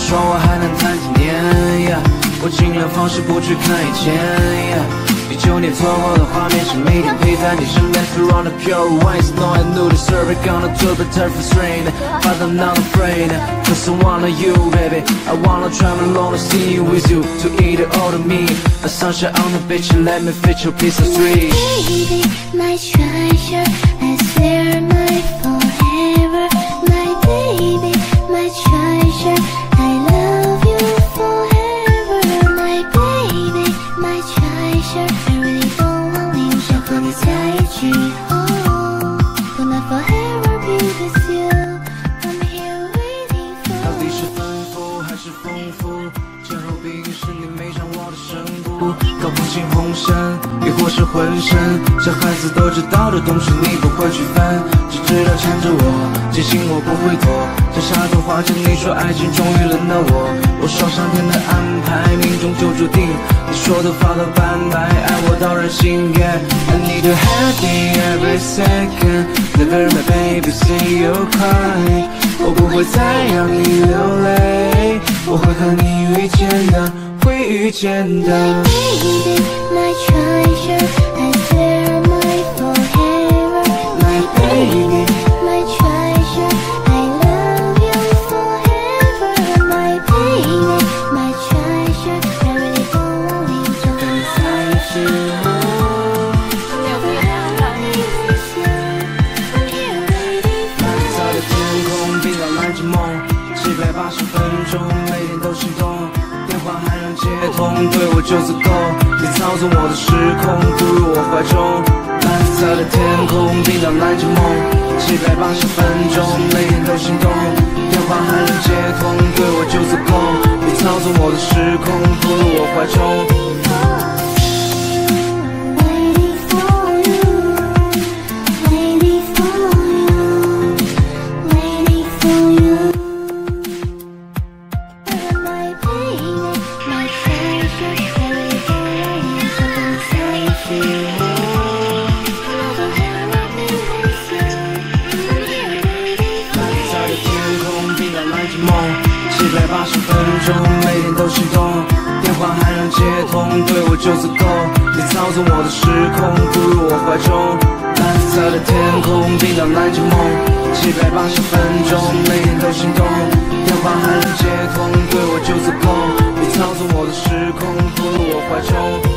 说我还能谈几年，我尽量放肆不去看以前。第9年错过的画面是每天陪在你身边 Surround the pure wines, no I knew the server gonna do the turf is rain, but I'm not afraid, cause I wanna you baby, I wanna travel alone to see you with you, to eat it all to me, a sunshine on the beach and let me fit your piece of street. Baby, my treasure, I swear my forever, my baby, my treasure, I love you forever, my baby, my treasure, I really don't want you 想和你在一起不能 forever be with you, I'm here waiting for 到底是丰富还是丰富？前后比是你没掌握的深度，搞不清红尘，亦或是浑身。小孩子都知道的东西你不会去翻，只知道缠着我，坚信我不会躲。像沙童话着你说爱情终于轮到我说上天的安排，命中就注定。你说头发到斑白，爱我到人心耶。I need you happy every second, never my baby see you cry。我不会再让你流泪，我会和你遇见的，会遇见的。 Baby, my treasure, I swear my forever, my baby, my treasure, I love you forever, my baby, my treasure, I really don't want you 想和你在一起在的天空，冰岛蓝之梦，780分钟，每天都心动，电话还能接通，对我就足够。你操纵我的时空，扑入我怀中。蓝色的天空，冰岛蓝之梦，780分钟，每天都心动，电话还能接通，对我就足够。你操纵我的时空，扑入我怀中。780分钟，每天都心动，电话还能接通，对我就足够。你操纵我的时空，扑入我怀中。蓝色的天空，冰岛蓝之梦，780分钟，每天都心动，电话还能接通，对我就足够。你操纵我的时空，扑入我怀中。